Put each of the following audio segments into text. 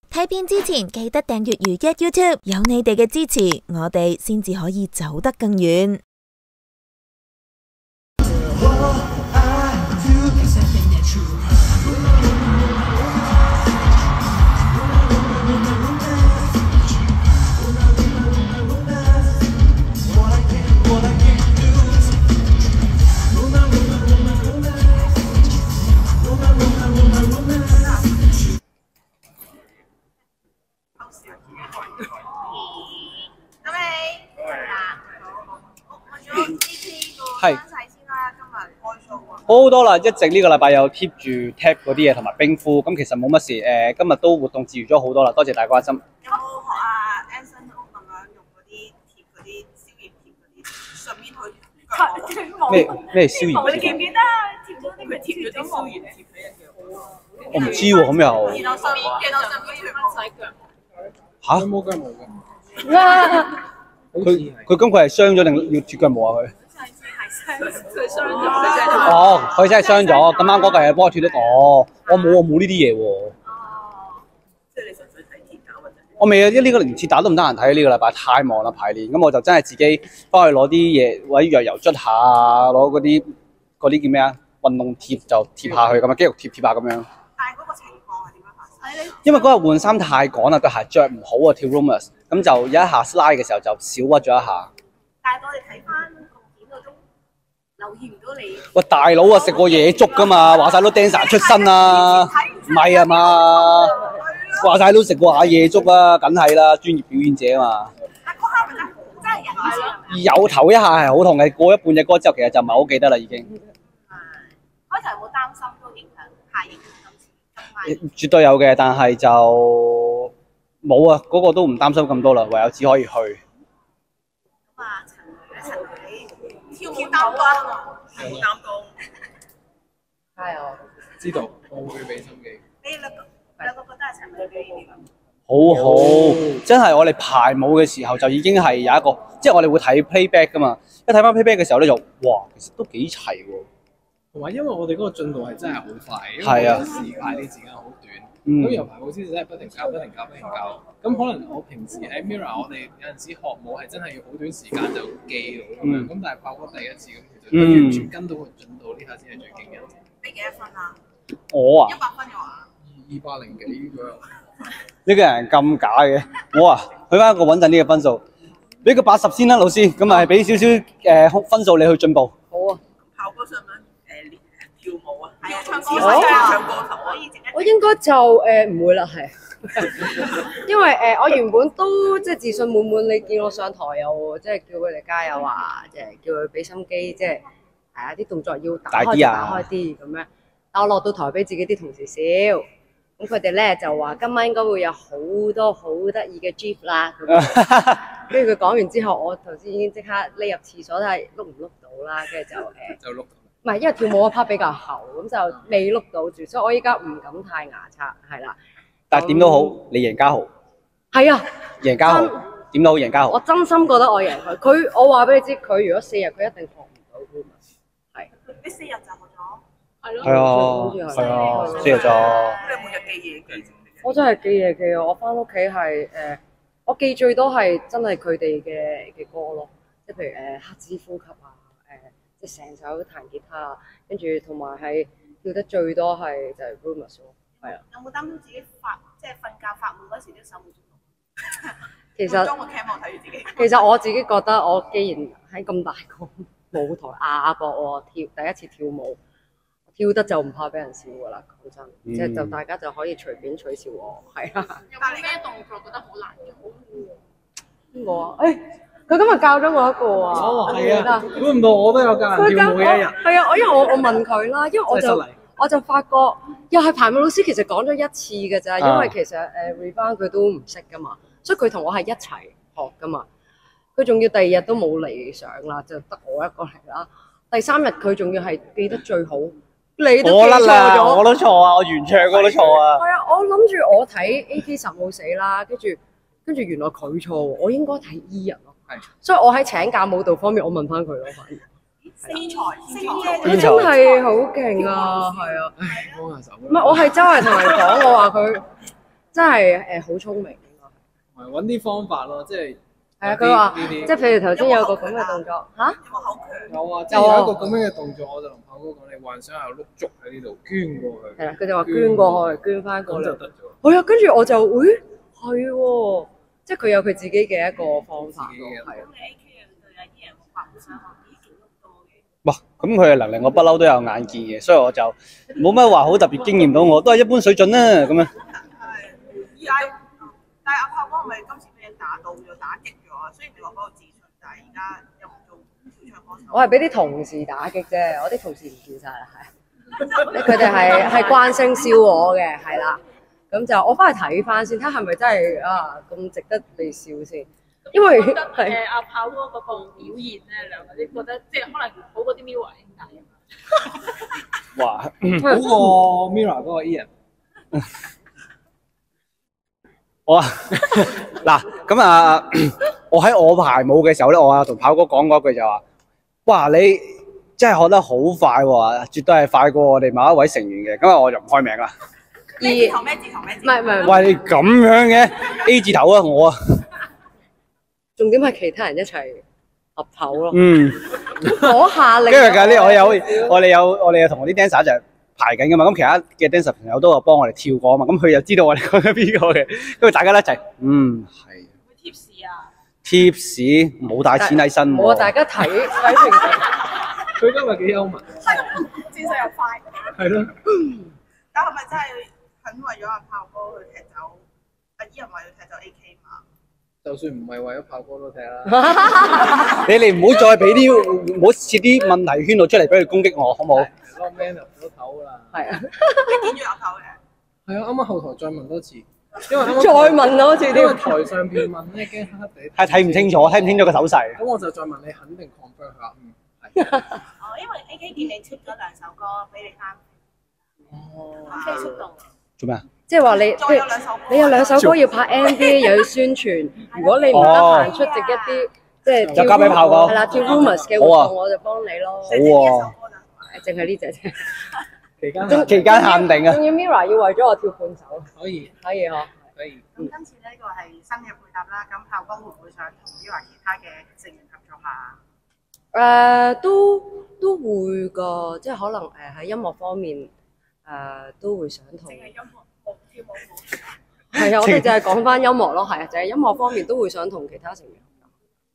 睇片之前記得訂閱如一 YouTube， 有你哋嘅支持，我哋先至可以走得更遠。 係好好多啦，一直呢個禮拜有 keep 住 tap 嗰啲嘢同埋冰敷，咁其實冇乜事。今日都活動自如咗好多啦，多謝大家關心。 有冇學阿 Anson 咁樣用嗰啲貼嗰啲消炎貼嗰啲上面去咩消炎貼？ 你記唔記得貼咗啲佢貼咗啲消炎貼俾人嘅？ 我唔知喎，咁又然後上面貼蚊洗腳。 嚇？ 冇腳毛嘅。 佢今季係傷咗定要脫腳毛啊？ 佢傷咗。 哦，佢真係傷咗，咁啱嗰個係幫我脫咗。哦，我冇呢啲嘢喎。 即係你純粹睇鐵打或者？ 我未啊，因為呢個連鐵打都唔得閒睇，呢個禮拜太忙啦排練，咁我就真係自己翻去攞啲嘢，或者藥油捽下啊，攞嗰啲叫咩啊？運動貼就貼下去咁啊，肌肉貼貼下咁樣。 但係嗰個情況係點樣發生？ 因為嗰日換衫太趕啦，對鞋着唔好啊，跳 Rumors， 咁就有一下 slide 嘅時候就少屈咗一下。 但係我哋睇翻片嗰種留意唔到你。 喂，大佬啊，食過野粥噶嘛，話晒都 dancer 出身啦，唔係啊嘛，話晒都食過下野粥啊，梗係啦，專業表演者啊嘛。 但嗰刻咪真係人事。 有頭一下係好痛嘅，過一半隻歌之後，其實就唔係好記得啦已經。 開頭有冇擔心都影響下影響今次？ 絕對有嘅，但係就冇啊，嗰個都唔擔心咁多啦，唯有只可以去。 咁啊，陳女跳舞擔當啊，跳舞擔當。 係啊，知道，我會俾心機。 你兩個覺得係陳女表演點啊？ 好好，真係我哋排舞嘅時候就已經係有一個，即係我哋會睇 playback 噶嘛，一睇翻 playback 嘅時候咧就，哇，其實都幾齊喎。 同埋因為我哋嗰個進度係真係好快，因係啊， 啲時間好短，咁由排舞師就真係不停教。咁可能我平時喺 Mirror， 我哋有陣時學舞係真係要好短時間就記到咁樣，咁但係爆哥第一次咁，其實完全跟到個進度，呢下先係最驚人。 俾幾多分啊？ 我啊 100分嘅話 ，200幾左右。 呢個人咁假嘅，我啊去翻一個穩陣啲嘅分數，俾個80先啦，老師，咁咪俾少少分數你去進步。 好啊。 炮哥想唔想跳舞啊？係啊，唱歌可以我應該就唔會啦，係，因為我原本都即係自信滿滿，你見我上台又即係叫佢哋加油啊，即係叫佢俾心機，即係係啊啲動作要打開就打開啲咁樣。但我落到台俾自己啲同事笑，咁佢哋咧就話今晚應該會有好多好得意嘅 GIF 啦。跟住佢講完之後，我頭先已經即刻匿入廁所睇下碌唔碌到啦，跟住就碌。 唔係，因為跳舞嗰 part 比較厚，咁就未碌到住，所以我依家唔敢太牙刷，係啦。 但係點都好，你贏家豪。 係啊， 贏家豪，點都好贏家豪。 我真心覺得我贏佢。我話俾你知，佢如果4日，佢一定學唔到㗎嘛。係。 呢4日就學咗。係咯。 係啊，係啊，4日咋。 你每日記嘢記？ 我真係記嘢記啊！我翻屋企係我記最多係真係佢哋嘅歌咯，即係譬如黑之呼吸啊。即係成首彈吉他啊，跟住同埋係跳得最多係就係 Rumors 咯，係啊。有冇擔心自己即係瞓覺發夢嗰時啲手冇做到？其實裝個 cam 我睇住自己。其實我自己覺得，我既然喺咁大個舞台亞國我第一次跳舞，跳得就唔怕俾人笑㗎啦，講真，即係就大家就可以隨便取笑我，係啊。 有冇咩動作覺得好難嘅？ 邊個啊？佢今日教咗我一個啊！ 哦，係啊，估唔到我都有教人跳舞嘅一日。 係啊，因為我問佢啦，因為我就發覺又係排舞老師其實講咗一次嘅咋，因為其實Rebound 佢都唔識噶嘛，所以佢同我係一齊學噶嘛。佢仲要第2日都冇嚟上啦，就得我一個嚟啦。第3日佢仲要係記得最好，你都記錯咗， 我都錯啊，我原唱我都錯啊。 係啊，我諗住我睇 AK 實冇死啦，跟住原來佢錯，我應該睇 E 人咯。所以我喺請教舞蹈方面，我問翻佢咯，反而。佢真係好勁啊，係啊。 幫下手。 唔係，我係周圍同人講，我話佢真係好聰明應該係。 同埋揾啲方法咯，即係係啊，佢話呢啲即係譬如頭先有個咁嘅動作嚇， 有冇口強？ 有啊，即係有一個咁樣嘅動作，我就同炮哥講，你幻想下碌竹喺呢度捐過去， 係啦，佢就話捐過去，捐翻過嚟。 咁就得咗。 係啊，跟住我就，咦，係喎，即係佢有佢自己嘅一個方法咯，係啊。 咁你 AK 啊對有啲人冇話好想學，咦見得多嘅。 哇！咁佢嘅能力我不嬲都有眼見嘅，所以我就冇乜話好特別經驗到我，都係一般水準啦咁樣。 係，但係阿炮哥係咪今次俾人打到咗、打擊咗啊？雖然你話嗰個自信，但係而家有冇做跳唱歌手？ 我係俾啲同事打擊啫，我啲同事唔見晒啦，係。佢哋係關聲笑我嘅，係啦。咁就我翻去睇翻先，睇係咪真係啊咁值得被笑先。因為覺得係阿炮哥嗰個表現咧，兩個啲覺得即係可能好過啲 Mirror 兄弟咁哇！ 好過 Mirror 嗰個 Ian。 我嗱咁啊，我喺我排舞嘅時候咧，我同炮哥講嗰句就話：哇！你真係學得好快喎，絕對係快過我哋某一位成員嘅。咁啊，我就唔開名啦。 咩字頭咩字頭咩字？ 唔係， 喂，你咁樣嘅 A 字頭啊，我啊， 重點係其他人一齊合頭咯。 嗯。 嗰下令跟住呢，我哋有同我啲 dancer 一齊排緊噶嘛，咁其他嘅 dancer 朋友都有幫我哋跳過啊嘛，咁佢又知道我哋講緊邊個嘅，跟住大家一齊，係。 會 tips 啊？ tips 冇帶錢喺身喎。 我大家睇平時。 佢今日幾幽默。 戰術又快。 係咯。 但係咪真係肯為咗阿炮哥去踢走？阿伊人話要踢走 AK 嘛？ 就算唔係為咗炮哥都踢啦。 你哋唔好再俾啲，唔好設啲問題圈度出嚟俾佢攻擊我，好冇？ 個 man 入咗頭啦。 係啊。 你見咗有頭嘅？ 係啊，啱啱後台再問多次，因為再問多次因為添。 台上邊問咧，驚黑黑地。 係睇唔清楚，睇唔清楚個手勢。 咁我就再問你，肯定 confirm 佢話係。 哦，因為 AK 見你出咗兩首歌俾你啱。 哦。 飛速度。 做咩啊？ 即係話你， 再有兩首歌。 你有兩首歌要拍 MV，又要宣傳。如果你唔得閒出席一啲，即係就交俾炮哥係啦，跳 Rumors 嘅活動，我就幫你咯。 好喎。 淨係呢隻啫。 期間限定啊！ 仲要 Mirror 要為咗我跳半首。 可以。 可以嗬。 可以。 咁今次呢個係新嘅配搭啦，咁炮哥會唔會想同 Mirror 其他嘅成員合作下？ 都會㗎，即係可能喺音樂方面都會想同。 淨係音樂冇跳舞冇。 係啊，我哋就係講翻音樂咯，係啊，就係音樂方面都會想同其他成員合作。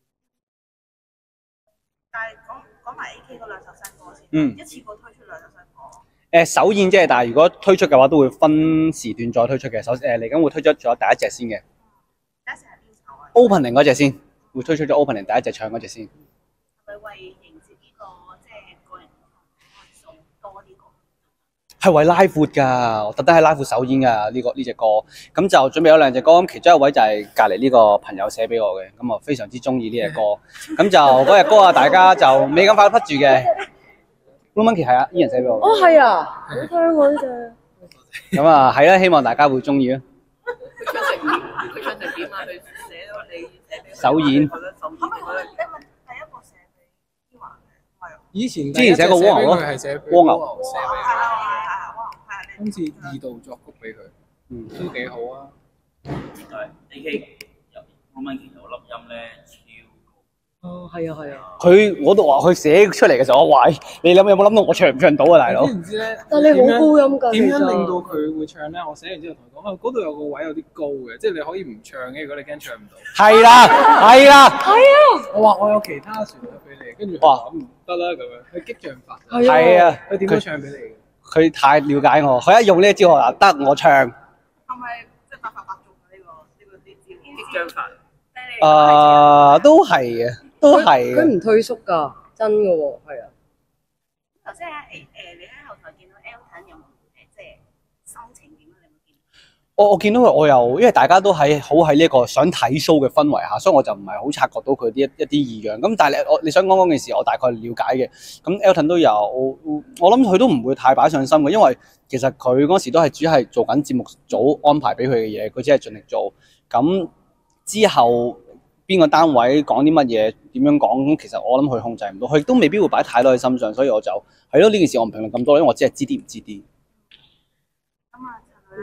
但係講埋 AK 嗰兩首新歌先， 嗯， 一次過推出兩首新歌。 首演啫，但係如果推出嘅話，都會分時段再推出嘅。嚟緊會推出咗第一隻先嘅。 第一隻係邊首啊 opening 嗰隻先，會推出咗 opening 第一隻唱嗰隻先。 係咪為迎接呢個即係個人數多啲歌？ 係為拉闊㗎，我特登喺拉闊首演㗎呢隻歌。咁就準備咗兩隻歌，咁其中一位就係隔離呢個朋友寫俾我嘅，咁啊非常之中意呢隻歌。咁就嗰隻歌啊，大家就未咁快得住嘅。Blue Monkey 係啊，依人寫俾我。 哦，係啊，好聽喎呢隻。 咁啊係啦，希望大家會中意啊。 佢唱成點？佢唱成點啊？佢寫咗你寫俾首演。 可唔可以你問第一個寫俾伊華嘅？係啊。 以前之前寫過蝸牛咯， 係寫蝸牛寫俾係啊係啊係啊， 今次二度作曲俾佢，都幾好啊。 就係 AK 入 Roman 有粒音咧超哦，係啊係啊。 我都話佢寫出嚟嘅時候，我話你有冇諗到我唱唔唱到啊，大佬？ 知唔知咧？ 但你好高音㗎， 點樣令到佢會唱咧？我寫完之後同佢講，嗰度有個位有啲高嘅，即係你可以唔唱嘅，如果你驚唱唔到。 係啦，係啦。 係啊。 我話我有其他旋律俾你，跟住佢話唔得啦咁樣，佢激將法。 係啊。 佢點樣唱俾你嘅？ 佢太了解我，佢一用呢一招我得我唱。 係咪即係百發百中啊？呢個啲激將法。 都係嘅，都係嘅。 佢唔退縮㗎，真嘅喎，係啊。 頭先你喺後台見到 Elton 有冇即係心情點啊？你有冇見？ 我見到佢，我又因為大家都喺呢一個想睇 show 嘅氛圍下，所以我就唔係好察覺到佢一啲異樣。咁但係你想講嗰件事，我大概了解嘅。咁 Elton 都有，我諗佢都唔會太擺上心嘅，因為其實佢嗰時都係只係做緊節目組安排俾佢嘅嘢，佢只係盡力做。咁之後邊個單位講啲乜嘢，點樣講，咁其實我諗佢控制唔到，佢亦都未必會擺太多喺心上，所以我就係咯，呢件事我唔評論咁多，因為我只係知啲唔知啲。 咁啊，就聽日啦。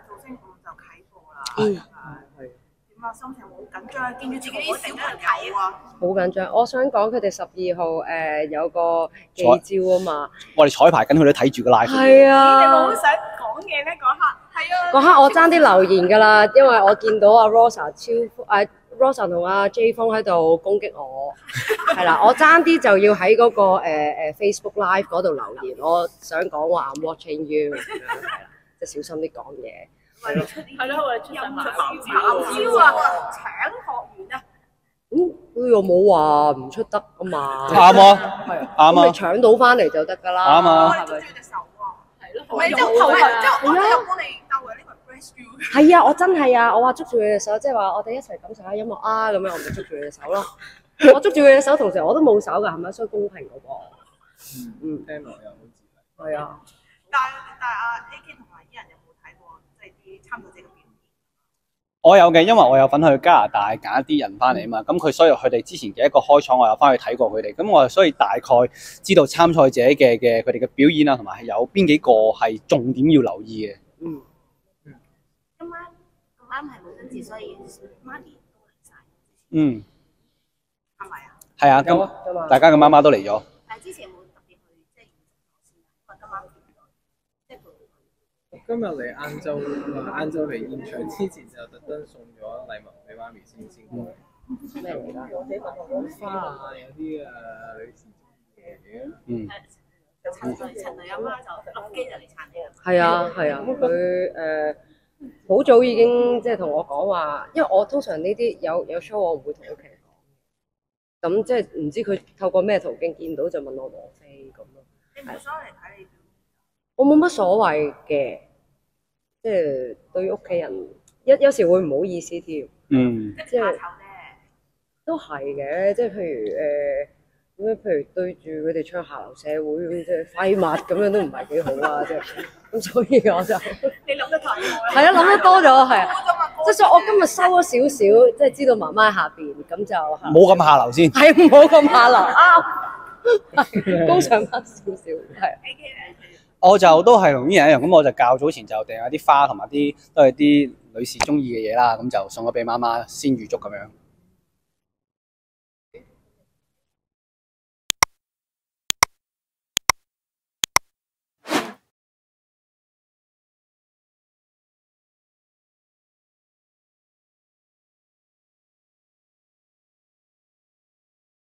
造星5就啟播啦。 係。 點啊？心情好緊張，見住自己啲小朋友啊！ 好緊張，我想講佢哋12號有個記招啊嘛， 我哋彩排緊，佢都睇住個 live。 係啊， 你冇想講嘢咩？嗰刻係啊， 嗰刻我爭啲留言㗎啦，因為我見到阿 Rosa 同阿 J 風喺度攻擊我，係啦，我爭啲就要喺嗰個Facebook Live 嗰度留言，我想講話 I'm watching you 咁樣係啦，即係小心啲講嘢。 係咯，我哋出晒爆招招啊！搶學員啊！ 佢又冇話唔出得㗎嘛， 啱啊， 係啊， 啱啊， 咁你搶到翻嚟就得㗎啦， 啱啊我哋捉住隻手喎， 係咯， 唔係即係頭係即係我有幫你鬥嘅呢個 rescue。 係啊，我真係啊，我話捉住佢隻手，即係話我哋一齊感受下音樂啊，咁樣我咪捉住佢隻手咯。我捉住佢隻手，同時我都冇手㗎，係咪？所以公平嗰個。 聽落又好似係啊。 但係阿 AK 同埋伊人有冇睇過即係啲參賽者嘅表演？ 我有嘅，因為我有份去加拿大揀一啲人翻嚟啊嘛，咁所以佢哋之前嘅一個開廠，我有翻去睇過佢哋，咁我所以大概知道參賽者嘅佢哋嘅表演啊，同埋係有邊幾個係重點要留意嘅。 今晚咁啱係母親節，所以媽咪都嚟晒。 嗯， 係咪啊？ 係啊，咁大家嘅媽媽都嚟咗。 但係之前有冇特別去即係現場先？因為今晚即係今日嚟晏晝嚟現場之前就特登送咗禮物俾媽咪先過嚟。 咩嚟㗎？ 花啊，有啲女士中意嘅嘢。 嗯。 陳女阿媽就落機就嚟撐你啦。 係啊係啊，佢好早已經即係同我講話，因為我通常呢啲有 show 我唔會同屋企人講，咁即係唔知佢透過咩途徑見到就問我攞飛咁咯。 你冇所謂嚟睇你表演？ 我冇乜所謂嘅，即係對屋企人有時會唔好意思添， 即係怕醜咧。 都係嘅，即係譬如咁樣，譬如對住佢哋唱下流社會咁，即係廢物咁樣都唔係幾好啊！即係咁，所以我就你諗得太多啦。 係啊，諗得多咗係啊，即係所以我今日收咗少少，即係知道媽媽喺下邊，咁就冇咁下流先。 係唔好咁下流啊，高尚翻少少係。 我就都係同呢人一樣，咁我就較早前就訂咗啲花同埋啲都係啲女士中意嘅嘢啦，咁就送咗俾媽媽先預祝咁樣。